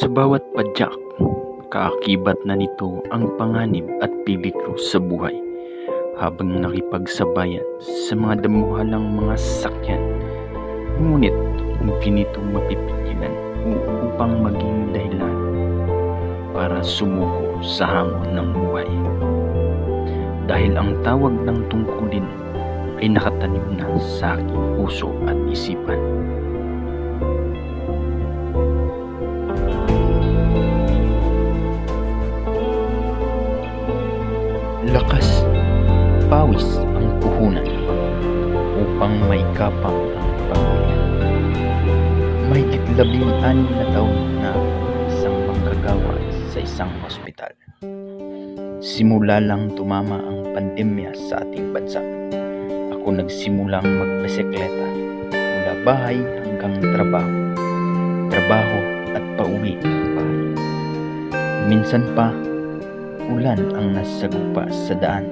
bawat padyak, kaakibat na nito ang panganib at peligro sa buhay habang nakipagsabayan sa mga damuhalang mga sasakyan. Ngunit hindi nito mapipigilan upang maging dahilan para sumuko sa hamon ng buhay. Dahil ang tawag ng tungkulin ay nakatanim na sa aking puso at isipan. Lakas, pawis ang puhunan upang maikapang ang pamilya. Mahigit 16 na taon na isang manggagawa sa isang ospital. Simula lang tumama ang pandemya sa ating bansa, ako nagsimulang magbisikleta mula bahay hanggang trabaho at pauwi ng bahay. Minsan pa, ulan ang nasagupa sa daan.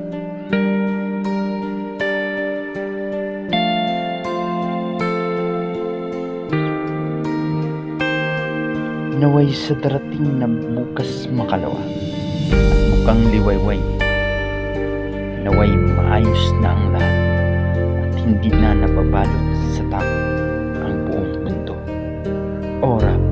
Naway sa darating na bukas makalawa at mukhang liwayway, naway maayos na ang lahat at hindi na nababalot sa takot ang buong mundo. Ora